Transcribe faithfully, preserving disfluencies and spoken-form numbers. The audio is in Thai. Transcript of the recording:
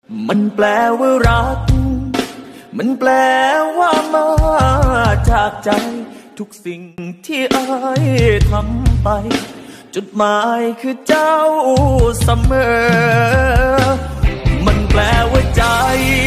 มันแปลว่ารักมันแปลว่ามาจากใจทุกสิ่งที่อ้ายทำไปจุดหมายคือเจ้าเสมอมันแปลว่าใจ